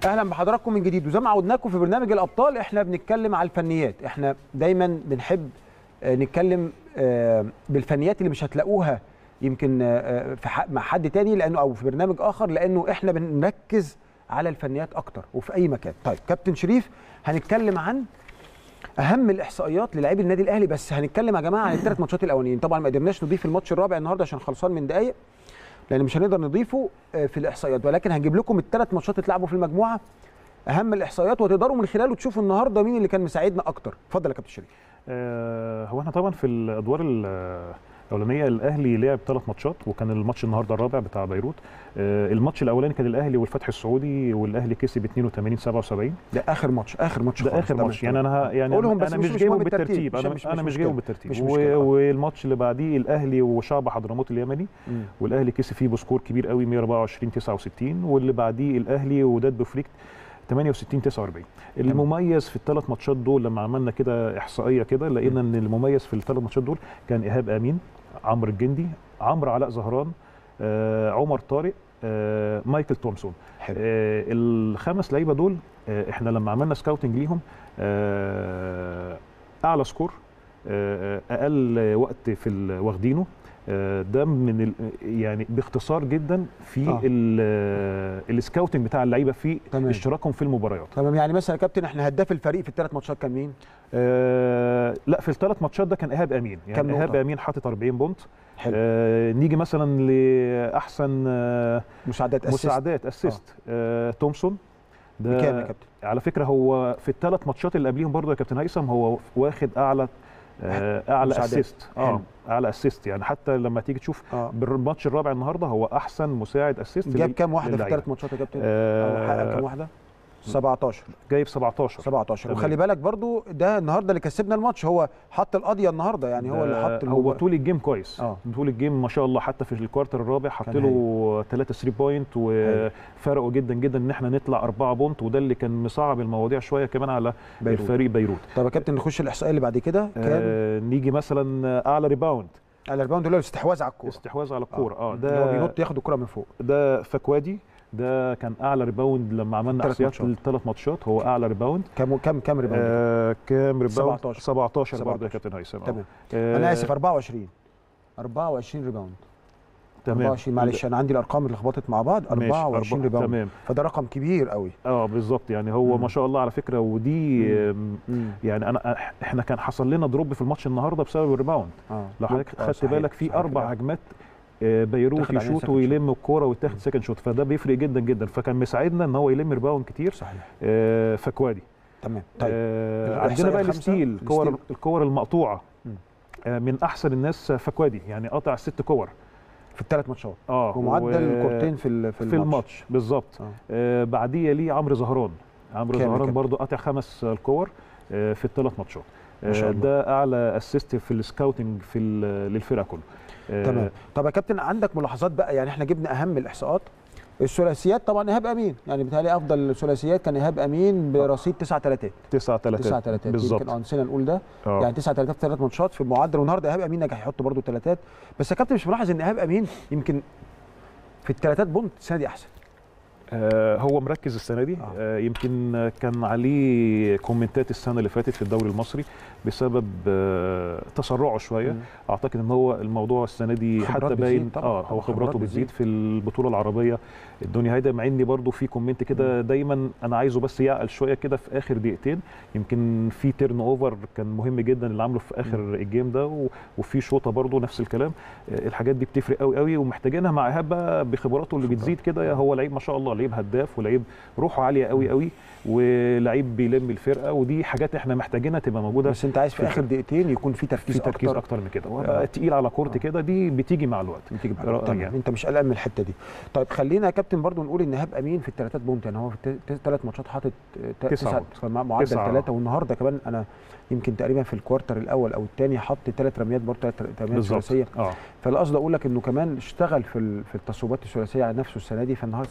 اهلا بحضراتكم من جديد، وزي ما عودناكم في برنامج الابطال احنا بنتكلم على الفنيات. احنا دايما بنحب نتكلم بالفنيات اللي مش هتلاقوها يمكن مع حد تاني لانه او في برنامج اخر، لانه احنا بنركز على الفنيات اكتر وفي اي مكان. طيب كابتن شريف، هنتكلم عن اهم الاحصائيات للاعبي النادي الاهلي، بس هنتكلم يا جماعه عن الثلاث ماتشات الاولانيين. طبعا ما قدرناش نضيف الماتش الرابع النهارده عشان خلصان من دقائق، لان مش هنقدر نضيفه في الاحصائيات، ولكن هنجيب لكم الثلاث ماتشات اللي اتلعبوا في المجموعه، اهم الاحصائيات، وتقدروا من خلاله تشوفوا النهارده مين اللي كان مساعدنا اكتر. اتفضل يا كابتن شريف. هو احنا طبعا في الادوار الاولانيه الاهلي لعب 3 ماتشات، وكان الماتش النهارده الرابع بتاع بيروت. الماتش الاولاني كان الاهلي والفتح السعودي، والاهلي كسب 82-77. ده اخر ماتش ده اخر ماتش يعني انا مش جايبه بالترتيب، انا مش جايبه بالترتيب. والماتش اللي بعديه الاهلي وشعب حضرموت اليمني، والاهلي كسب فيه بسكور كبير قوي 124-69. واللي بعديه الاهلي وداد بوفريك 68-49. المميز في الثلاث ماتشات دول لما عملنا كده احصائيه كده، لقينا ان المميز في الثلاث ماتشات دول كان ايهاب امين، عمرو الجندي، عمرو علاء زهران، عمر طارق، مايكل تومسون. الخمس لعيبه دول احنا لما عملنا سكاوتنج ليهم اعلى سكور، اقل وقت في واخدينه، ده من يعني باختصار جدا في السكاوتنج بتاع اللعيبه في اشتراكهم في المباريات. تمام. يعني مثلا يا كابتن احنا هداف الفريق في الثلاث ماتشات كان مين؟ لا، في الثلاث ماتشات ده كان ايهاب امين، يعني ايهاب امين حاطط 40 بونت. حلو. نيجي مثلا لاحسن مساعدات اسيست، تومسون ده بكام يا كابتن؟ على فكره هو في الثلاث ماتشات اللي قبليهم برضه يا كابتن هيثم هو واخد اعلى اسيست. اعلى اسيست، يعني حتى لما تيجي تشوف بالماتش الرابع النهارده هو احسن مساعد اسيست. جاب كام واحده في الثلاث ماتشات يا كابتن؟ حقق كام واحده؟ 17. جايب 17. وخلي بالك برضو ده النهارده اللي كسبنا الماتش، هو حط القضيه النهارده، يعني هو اللي حط هو طول الجيم كويس. طول الجيم ما شاء الله، حتى في الكوارتر الرابع حط له 3 3 بوينت، وفرقوا جدا جدا ان احنا نطلع 4 بونت، وده اللي كان مصعب المواضيع شويه كمان على الفريق بيروت. طب يا كابتن نخش الاحصائيه اللي بعد كده. نيجي مثلا اعلى ريباوند. الريباوند اللي هو الاستحواذ على الكوره. استحواذ على الكوره. ده اللي هو بينط ياخد الكوره من فوق. ده فكوادي، ده كان اعلى ريباوند لما عملنا احصائيات الثلاث ماتشات، هو اعلى ريباوند. كام ريباوند؟ كام ريباوند؟ 17 برضه يا كابتن هيثم. تمام. انا اسف، 24 ريباوند. تمام. 24 معلش، انا عندي الارقام اللي لخبطت مع بعض. 24 ريباوند. تمام. فده رقم كبير قوي. بالظبط، يعني هو ما شاء الله على فكره. ودي يعني احنا كان حصل لنا دروب في الماتش النهارده بسبب الريباوند. لو حضرتك خدت بالك في 4 هجمات بيروت يشوط ويلم الكوره ويتاخد سكند شوت، فده بيفرق جدا جدا، فكان مساعدنا ان هو يلم ريباوند كتير. صحيح. فكوادي. تمام. طيب عندنا بقى الستيل، الكور المقطوعه. من احسن الناس فكوادي، يعني قطع 6 كور في الثلاث ماتشات. ومعدل كورتين في الماتش بالظبط. بعديه ليه عمرو زهران. برضو قطع 5 كور في الثلاث ماتشات. ده اعلى اسيست في السكاوتنج للفرقه كله. تمام. طب يا كابتن عندك ملاحظات بقى؟ يعني احنا جبنا اهم الاحصاءات. الثلاثيات طبعا ايهاب امين، يعني بيتهيألي افضل الثلاثيات كان ايهاب امين برصيد 9 3 بالظبط. يمكن نسينا نقول ده. يعني 9 3 في 3 ماتشات في المعدل، والنهارده ايهاب امين نجح يحط برده ثلاثات. بس يا كابتن مش ملاحظ ان ايهاب امين يمكن في الثلاثات بونت السنه دي احسن؟ هو مركز السنه دي. يمكن كان عليه كومنتات السنه اللي فاتت في الدوري المصري بسبب تسرعه شويه. اعتقد ان هو الموضوع السنه دي حتى باين هو خبراته بتزيد في البطوله العربيه الدنيا هيدا. مع اني برضو في كومنت كده دايما انا عايزه بس يعقل شويه كده في اخر دقيقتين. يمكن في تيرن اوفر كان مهم جدا اللي عامله في اخر الجيم ده، وفي شوطه برضو نفس الكلام. الحاجات دي بتفرق قوي قوي، ومحتاجينها مع ايهاب بقى بخبراته اللي بتزيد كده. هو لعيب ما شاء الله، لعيب هداف، ولعيب روحه عاليه قوي قوي، ولعيب بيلم الفرقه، ودي حاجات احنا محتاجينها تبقى موجوده. بس انت عايز في اخر دقيقتين يكون في تركيز اكتر من كده، وبقى تقيل على كورت كده. دي بتيجي مع الوقت. تمام. انت مش قلقان من الحته دي. طيب خلينا يا كابتن برضو نقول ان ايهاب امين في الثلاثات بونت، يعني هو في 3 ماتشات حاطط 9 معدل 3. والنهارده كمان انا يمكن تقريبا في الكوارتر الاول او الثاني حط 3 رميات برضو، 3 رميات ثلاثيه. فالقصد اقول لك انه كمان اشتغل في التصويبات الثلاثيه على نفسه السنه دي، فالنهارده السنه دي احسن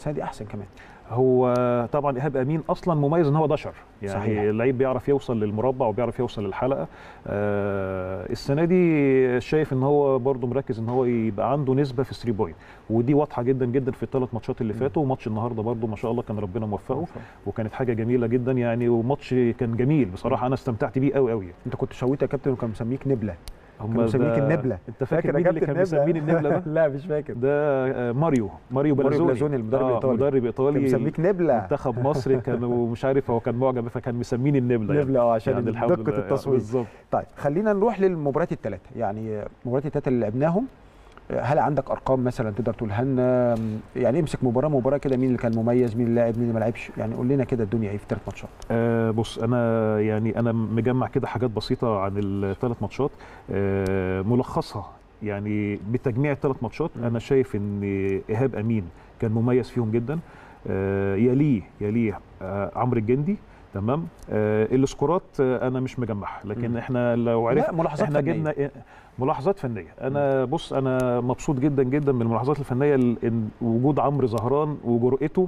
كمان. هو طبعا ايهاب امين اصلا مميز ان هو دشر، يعني صحيح. اللعيب بيعرف يوصل للمربع وبيعرف يوصل للحلقه. السنه دي شايف ان هو برده مركز ان هو يبقى عنده نسبه في 3 بوينت، ودي واضحه جدا جدا في ال3 ماتشات اللي فاتوا، وماتش النهارده برده ما شاء الله كان ربنا موفقه، وكانت حاجه جميله جدا يعني، وماتش كان جميل بصراحه، انا استمتعت بيه قوي قوي. انت كنت شويت يا كابتن وكان مسميك نبله، هم كانوا مسميك النبله. انت فاكر مين اللي كان مسميني النبله ده؟ لا مش فاكر. ده ماريو بلازوني المدرب الايطالي كان مسميك نبله. منتخب مصر كانوا مش عارف هو كان معجب فكان مسميني النبله نبله عشان يعني دقه التصوير. بالظبط. طيب خلينا نروح للمباريات الثلاثه، يعني المباريات الثلاثه اللي لعبناهم، هل عندك ارقام مثلا تقدر تقولها لنا؟ يعني امسك مباراه كده، مين اللي كان مميز، مين اللي لعب، مين اللي ما لعبش، يعني قول لنا كده الدنيا ايه في 3 ماتشات. بص انا مجمع كده حاجات بسيطه عن ال3 ماتشات، ملخصها يعني بتجميع ال3 ماتشات. انا شايف ان ايهاب امين كان مميز فيهم جدا، يليه عمرو الجندي، تمام. السكورات انا مش مجمعها، لكن احنا لو عرفنا احنا جبنا ملاحظات فنيه. انا بص انا مبسوط جدا جدا من الملاحظات الفنيه، إن وجود عمرو زهران وجرأته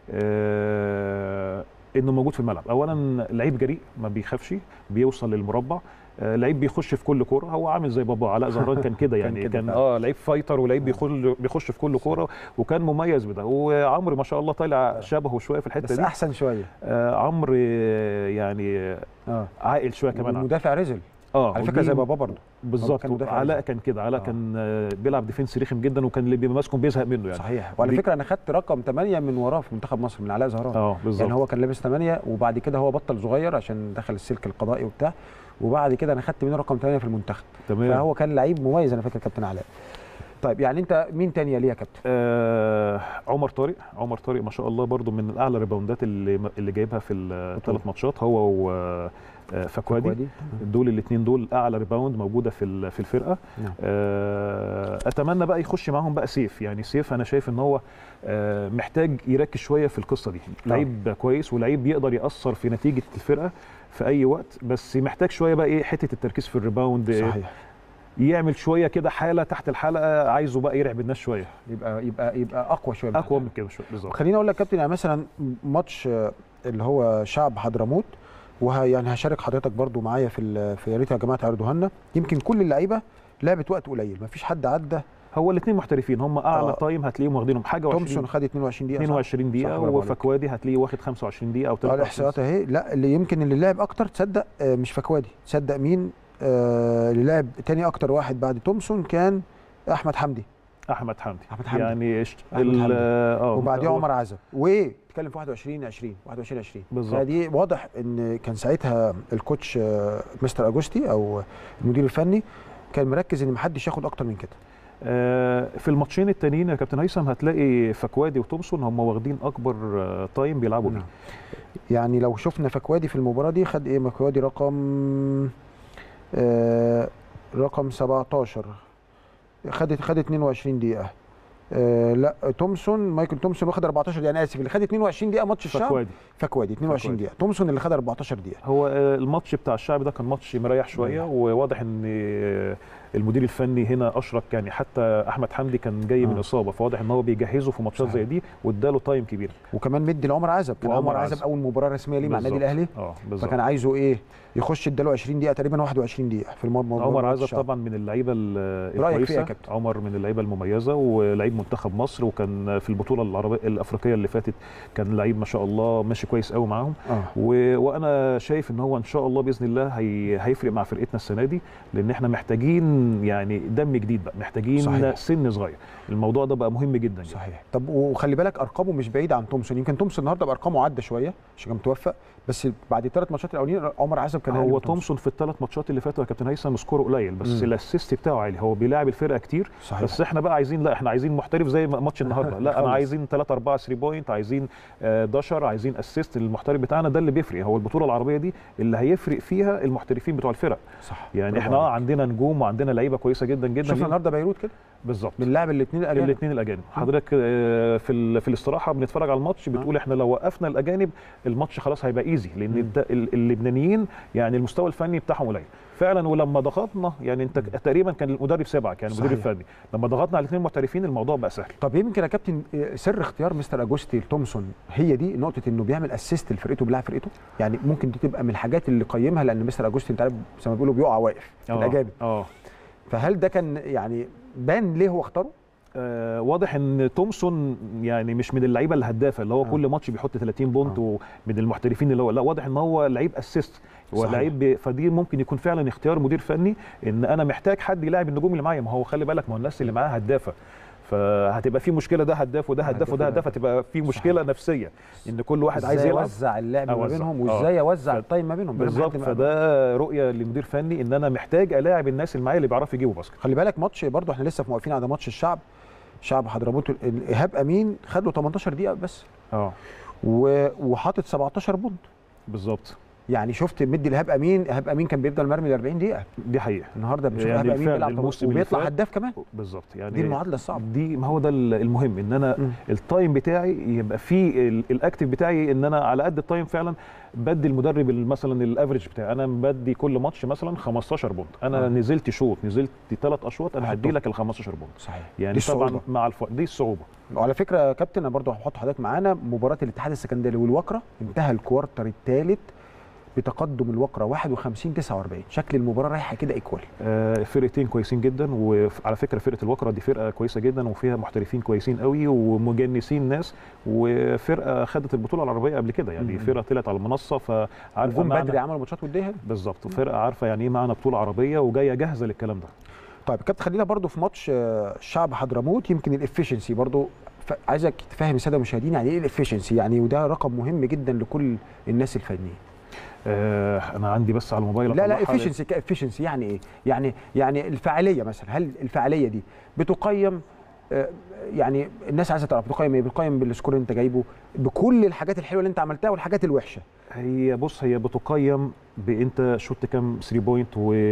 انه موجود في الملعب. اولا لعيب جريء ما بيخافش، بيوصل للمربع، لعيب بيخش في كل كوره، هو عامل زي بابا علاء زهران كان كده يعني كان لعيب فايتر، ولعيب بيخش في كل كوره، وكان مميز بده. وعمرو ما شاء الله طالع شبهه شويه في الحته بس دي، بس احسن شويه. عمرو يعني عاقل شويه كمان، المدافع رزل على فكره زي بابا برضه بالظبط. علاء كان كده، علاء كان بيلعب ديفنس رخم جدا، وكان اللي ماسكه بيزهق منه يعني. صحيح. وعلى فكره انا خدت رقم 8 من وراه في منتخب مصر من علاء زهران. بالظبط. يعني هو كان لابس 8 وبعد كده هو بطل صغير عشان دخل السلك القضائي وبتاع، وبعد كده انا خدت منه رقم 8 في المنتخب. تمام. فهو كان لعيب مميز انا فاكر كابتن علاء. طيب يعني انت مين تاني ليه يا كابتن؟ عمر طارق ما شاء الله برضو من اعلى ريباوندات اللي جايبها في ال3 ماتشات، هو فكوادي. دول الاثنين دول اعلى ريباوند موجوده في الفرقه. اتمنى بقى يخش معاهم بقى سيف، يعني سيف انا شايف ان هو محتاج يركز شويه في القصه دي. لعيب كويس ولعيب بيقدر ياثر في نتيجه الفرقه في اي وقت، بس محتاج شويه بقى ايه حته التركيز في الريباوند. صحيح. يعمل شويه كده حاله تحت الحلقه، عايزه بقى يرعب الناس شويه، يبقى اقوى شويه، اقوى من كده شويه بالظبط. خليني اقول لك كابتن، يعني مثلا ماتش اللي هو شعب حضرموت، يعني هشارك حضرتك برضو معايا في يا ريت يا جماعه تعرضوها لنا، يمكن كل اللعيبه لعبت وقت قليل، ما فيش حد عدى. هو الاثنين محترفين، هم اعلى تايم هتلاقيهم واخدينهم حاجه و20. تومسون خد 22 دقيقه وفكوادي هتلاقيه واخد 25 دقيقه او 3. الاحصائيات اهي. لا اللي يمكن اللي لعب اكتر تصدق مش فكوادي، تصدق مين اللي لعب تاني اكتر واحد بعد تومسون كان احمد حمدي يعني وبعديه عمر عزب، وايه بتتكلم في 21 بالظبط. فدي واضح ان كان ساعتها الكوتش مستر اجوستي او المدير الفني كان مركز ان محدش ياخد اكتر من كده. في الماتشين التانيين يا كابتن هيثم هتلاقي فكوادي وتومسون هم واخدين اكبر تايم بيلعبوا بيه. يعني لو شفنا فكوادي في المباراه دي خد ايه؟ فكوادي رقم 17 خد 22 دقيقه. لا مايكل تومسون واخد 14 دقيقه، انا اسف، اللي خد 22 دقيقه ماتش الشعب فكوادي 22 دقيقه، تومسون اللي خد 14 دقيقه. هو الماتش بتاع الشعب ده كان ماتش مريح شويه، وواضح ان المدير الفني هنا اشرك، يعني حتى احمد حمدي كان جاي من اصابه، فواضح ان هو بيجهزه في ماتشات زي دي واداله تايم كبير، وكمان مدي لعمر عزب. عمر عزب اول مباراه رسميه ليه مع النادي الاهلي، فكان عايزه ايه يخش اداله 20 دقيقه تقريبا 21 دقيقه في المباراه. عمر عزب طبعا من اللعيبه الكويسه، عمر من اللعيبه المميزه ولعيب منتخب مصر، وكان في البطوله الافريقيه اللي فاتت كان لعيب ما شاء الله ماشي كويس قوي معاهم. وانا شايف ان هو ان شاء الله باذن الله هيفرق مع فرقتنا السنه دي، لان احنا محتاجين يعني دم جديد بقى، محتاجين صحيح. سن صغير، الموضوع ده بقى مهم جدا. صحيح. طب وخلي بالك ارقامه مش بعيده عن تومسون، يمكن تومسون النهارده بارقامه عدى شويه عشان كان متوفق، بس بعد ال3 ماتشات الاولانيين عمر عزب كان هو تومسون في ال3 ماتشات اللي فاتوا يا كابتن هيثم سكوره قليل، بس الاسيست بتاعه عالي، هو بيلاعب الفرقه كتير. صحيح. بس احنا بقى عايزين، لا احنا عايزين محترف زي ماتش النهارده، لا انا عايزين 3 4 3 بوينت، عايزين دشر، عايزين اسيست. المحترف بتاعنا ده اللي بيفرق، هو البطوله العربيه دي اللي هيفرق فيها المحترفين بتوع الفرق. صح. يعني احنا عندنا نجوم وعندنا لعيبه كويسه جدا جدا. شفنا النهارده بيروت كده بالظبط، بنلعب الاثنين الاجانب. حضرتك في الاستراحه بنتفرج على الماتش، بتقول احنا لو وقفنا الاجانب الماتش خلاص هيبقى ايزي، لان اللبنانيين يعني المستوى الفني بتاعهم قليل. فعلا. ولما ضغطنا يعني انت تقريبا كان المدرب سبعه، كان المدير الفني، لما ضغطنا على الاثنين محترفين الموضوع بقى سهل. طب يمكن يا كابتن سر اختيار مستر اجوستي لتومسون هي دي نقطه انه بيعمل اسيست لفرقته بيلعب فرقته، يعني ممكن دي تبقى من الحاجات اللي قيمها، لان مستر اجوستي انت عارف زي ما بيقولوا بيقع واقف الاجانب. فهل ده كان يعني بان ليه هو اختاره؟ واضح ان تومسون يعني مش من اللعيبه الهدافه اللي هو كل ماتش بيحط 30 بونت ومن المحترفين اللي هو، لا واضح ان هو لعيب اسيست، هو لعيب. فدي ممكن يكون فعلا اختيار مدير فني ان انا محتاج حد يلاعب النجوم اللي معايا. ما هو خلي بالك، ما هو الناس اللي معاه هدافه، فهتبقى في مشكله، ده هداف وده هداف وده هداف، هتبقى في مشكله نفسيه ان كل واحد عايز يلعب، يوزع اللعب ما بينهم وازاي يوزع التايم ما بينهم بالظبط. فده رؤيه لمدير فني ان انا محتاج الاعب الناس اللي معايا اللي بيعرفوا يجيبوا باسكت. خلي بالك ماتش برضه احنا لسه واقفين على ماتش شعب حضرموت، ايهاب امين خد له 18 دقيقه بس وحاطط 17 بونت بالظبط. يعني شفت مدي ايهاب امين كان بيفضل مرمي ل 40 دقيقه. دي حقيقه. النهارده بنشوف ايهاب امين بيلعب وبيطلع هداف كمان. بالظبط. يعني دي المعادله الصعبه دي، ما هو ده المهم ان انا التايم بتاعي يبقى فيه الاكتيف بتاعي، ان انا على قد التايم فعلا بدي المدرب مثلا الافريج بتاعي، انا بدي كل ماتش مثلا 15 بونت، انا نزلت شوط، نزلت 3 اشواط، انا هدي لك ال 15 بونت. صحيح. يعني طبعا مع دي الصعوبه. وعلى فكره يا كابتن انا برضه هحط حضرتك معانا مباراه الاتحاد السكندري والوكره، انتهى الكوارتر الثالث بتقدم الوكره 51-49، شكل المباراه رايحه كده ايكوال. فرقتين كويسين جدا، وعلى فكره فرقه الوكره دي فرقه كويسه جدا وفيها محترفين كويسين قوي ومجنسين ناس، وفرقه خدت البطوله العربيه قبل كده، يعني فرقه طلعت على المنصه فعارفه بدري عملوا ماتشات وديه بالظبط، وفرقه عارفه يعني ايه معنى بطوله عربيه وجايه جاهزه للكلام ده. طيب كابتن خلينا برضو في ماتش الشعب حضرموت، يمكن الافشنسي برضو عايزك تفهم الساده المشاهدين يعني ايه الافشنسي، يعني وده رقم مهم جدا لكل الناس الفنيين. انا عندي بس على الموبايل. لا افشنسي كافشنسي يعني ايه؟ يعني الفاعليه مثلا، هل الفاعليه دي بتقيم يعني الناس عايزه تعرف بتقيم ايه؟ بتقيم بالسكور اللي انت جايبه، بكل الحاجات الحلوه اللي انت عملتها والحاجات الوحشه. هي بص، هي بتقيم بانت شوت كام 3 بوينت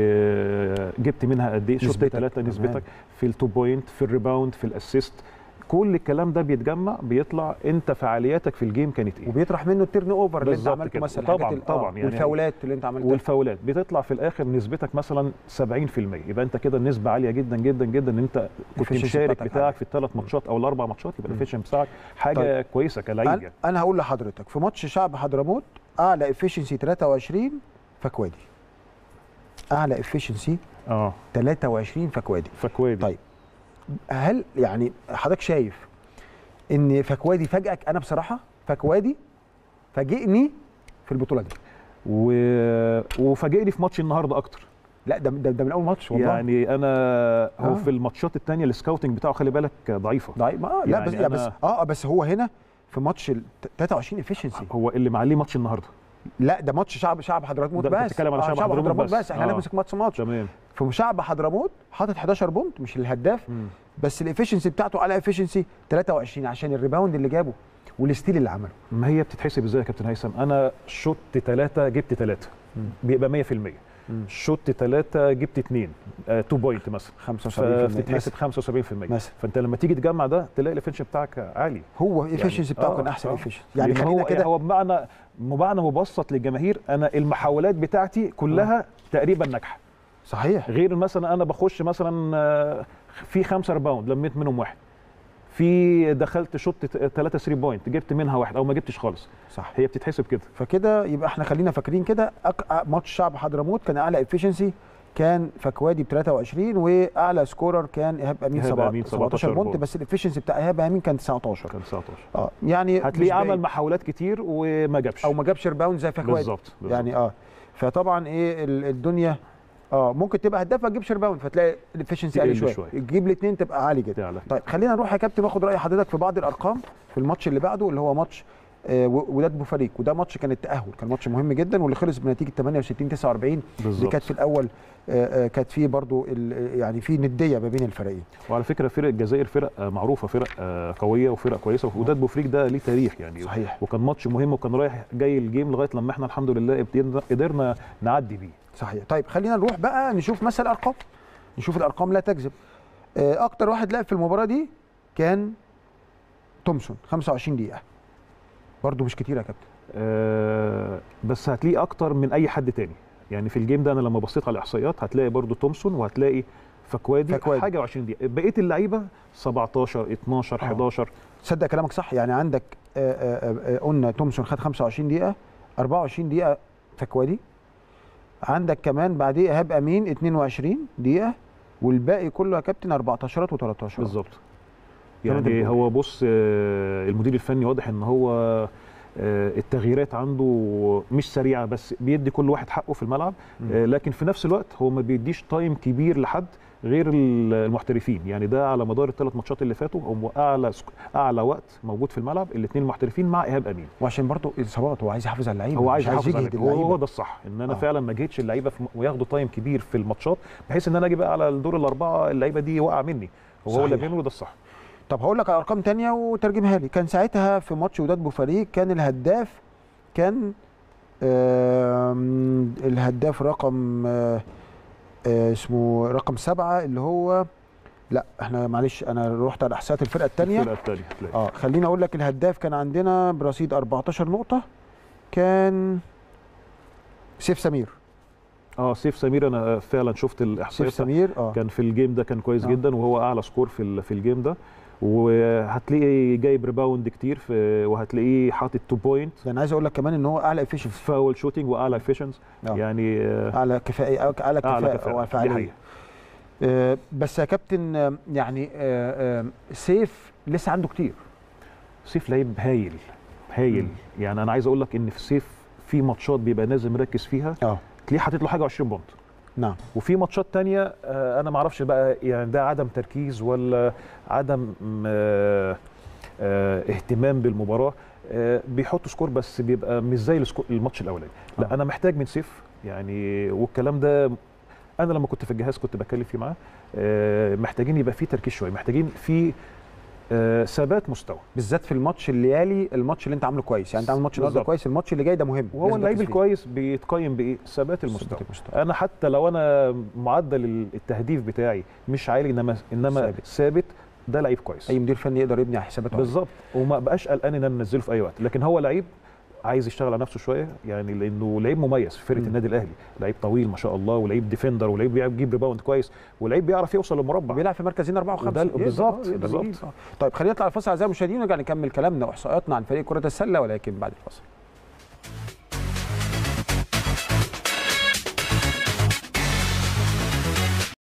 وجبت منها قد ايه، شوت 3 نسبتك في ال 2 بوينت، في الريباوند، في الاسيست، كل الكلام ده بيتجمع بيطلع انت فعالياتك في الجيم كانت ايه، وبيطرح منه التيرن اوفر اللي انت عملته مثلا، طبعا يعني والفاولات اللي انت عملتها، والفاولات بتطلع في الاخر نسبتك مثلا 70%، يبقى انت كده نسبه عاليه جدا جدا جدا ان انت كنت مشارك بتاعك في ال3 ماتشات او ال4 ماتشات، يبقى الافيشنسي بتاعك حاجه كويسه كلاعب. يعني انا هقول لحضرتك في ماتش شعب حضرموت اعلى افيشنسي 23 فكوادي، اعلى افيشنسي 23 فكوادي. طيب هل يعني حضرتك شايف ان فكوادي فاجئك؟ انا بصراحه فكوادي فاجئني في البطوله دي وفاجئني في ماتش النهارده اكتر. لا ده من اول ماتش والله. يعني انا هو في الماتشات الثانيه السكاوتنج بتاعه خلي بالك ضعيفه. ضعيف يعني لا بس هو هنا في ماتش 23 افيشنسي هو اللي معليه ماتش النهارده. لا ده ماتش شعب حضرموت بس. بتتكلم على شعب حضرموت بس. احنا هنمسك ماتش تمام. في شعب حضرموت حاطط 11 بونت مش الهداف بس الافيشنسي بتاعته على افيشنسي 23 عشان الريباوند اللي جابه والستيل اللي عمله. ما هي بتتحسب ازاي يا كابتن هيثم؟ انا شوت 3 جبت 3 بيبقى 100%. شوت 3 جبت 2 بوينت مثلا 75%، بتتحسب 75% مثلا. فانت لما تيجي تجمع ده تلاقي الافيشنسي بتاعك عالي. هو الافيشنسي بتاعه كان احسن افيشنسي. يعني خلينا كده، هو بمعنى مبسط للجماهير، انا المحاولات بتاعتي كلها تقريبا ناجحه. صحيح. غير مثلا انا بخش مثلا في 5 ريباوند لميت منهم واحد، في دخلت شوت 3 3 بوينت جبت منها واحد او ما جبتش خالص. صح. هي بتتحسب كده. فكده يبقى احنا خلينا فاكرين كده ماتش شعب حضرموت كان اعلى افيشنسي كان فكوادي ب 23 واعلى سكورر كان ايهاب امين 17 بونت، بس الافيشنسي بتاع ايهاب امين كان 19. يعني هتلاقيه عمل محاولات كتير وما جابش او ما جابش ريباوند زي فكوادي بالظبط. يعني فطبعا ايه الدنيا ممكن تبقى هداف ما تجيبش ريباوند فتلاقي الافيشنسي عالي شويه، تجيب الاثنين تبقى عالي جدا. طيب خلينا نروح يا كابتن واخد راي حضرتك في بعض الارقام في الماتش اللي بعده اللي هو ماتش وداد بوفريق، وده ماتش كان التاهل، كان ماتش مهم جدا واللي خلص بنتيجه 68-49 اللي كانت في الاول كانت فيه برضو يعني في نديه ما بين الفريقين. وعلى فكره فرق الجزائر فرق معروفه، فرق قويه وفرق كويسه، وداد بوفريق ده ليه تاريخ يعني. صحيح. وكان ماتش مهم وكان رايح جاي الجيم لغايه لما احنا الحمد لله قدرنا نعدي بيه. صحيح. طيب خلينا نروح بقى نشوف مثلا الارقام، نشوف الارقام لا تكذب. اكتر واحد لعب في المباراه دي كان تومسون 25 دقيقه، برضو مش كتير يا كابتن. بس هتلاقيه اكتر من اي حد تاني. يعني في الجيم ده انا لما بصيت على الاحصائيات هتلاقي برضو تومسون وهتلاقي فكوادي حاجه و20 دقيقه، بقيه اللعيبه 17 12 11. تصدق كلامك صح، يعني عندك قلنا تومسون خد 25 دقيقه، 24 دقيقه فكوادي، عندك كمان بعديه ايهاب امين 22 دقيقه، والباقي كله يا كابتن 14 و13 بالظبط. يعني هو بص المدير الفني واضح ان هو التغييرات عنده مش سريعه، بس بيدي كل واحد حقه في الملعب، لكن في نفس الوقت هو ما بيديش تايم كبير لحد غير المحترفين. يعني ده على مدار الثلاث ماتشات اللي فاتوا هو اعلى وقت موجود في الملعب الاثنين المحترفين مع ايهاب امين، وعشان برضه الاصابات هو عايز يحافظ على اللعيبه، هو عايز يحافظ على اللعيبه. هو ده الصح، ان انا فعلا ما جيتش اللعيبه وياخدوا تايم كبير في الماتشات، بحيث ان انا اجي بقى على الدور الاربعه اللعيبه دي وقع مني. هو اللي بيعمله ده الصح. طب هقول لك على ارقام ثانيه وترجمها لي. كان ساعتها في ماتش وداد بوفريق كان الهداف الهداف رقم اسمه رقم 7 اللي هو، لا احنا معلش انا رحت على احصائيات الفرقه الثانيه. خليني اقول لك الهداف كان عندنا برصيد 14 نقطه، كان سيف سمير. سيف سمير انا فعلا شفت الاحصائيات. سيف سمير كان في الجيم ده كان كويس جدا، وهو اعلى سكور في الجيم ده، وهتلاقيه جايب ريباوند كتير وهتلاقيه حاطط 2 بوينت. انا عايز اقول لك كمان ان هو اعلى افيشنس، فاول شوتنج واعلى افيشنس، يعني اعلى كفاءه وفعاليه. بس يا كابتن يعني سيف لسه عنده كتير. سيف لعيب هايل. يعني انا عايز اقول لك ان في سيف في ماتشات بيبقى نازل مركز فيها تلاقيه حاطط له حاجه 20 بونت. نعم. وفي ماتشات تانية انا ما اعرفش بقى يعني ده عدم تركيز ولا عدم اهتمام بالمباراه، بيحط سكور بس بيبقى مش زي الماتش الاولاني. لا انا محتاج من سيف يعني، والكلام ده انا لما كنت في الجهاز كنت بتكلم فيه معاه، محتاجين يبقى فيه تركيز شويه، محتاجين فيه ثبات مستوى، بالذات في الماتش اللي يالي الماتش اللي انت عامله كويس. يعني انت عامل ماتش النهارده كويس، الماتش اللي جاي ده مهم. وهو اللعيب الكويس بيتقيم بايه؟ ثبات المستوى. انا حتى لو انا معدل التهديف بتاعي مش عالي انما ثابت، ده لعيب كويس. اي مدير فني يقدر يبني على حساباته بالظبط، وما بقاش قلقان ان انا انزله في اي وقت. لكن هو لعيب عايز يشتغل على نفسه شويه، يعني لانه لعيب مميز في فرقه النادي الاهلي، لعيب طويل ما شاء الله، ولعيب ديفندر، ولعيب بيجيب ريباوند كويس، ولعيب بيعرف يوصل للمربع، بيلعب في مركزين 4 و5. بالظبط. طيب خلينا نطلع الفاصل اعزائي المشاهدين ونرجع نكمل كلامنا واحصائياتنا عن فريق كره السله، ولكن بعد الفاصل.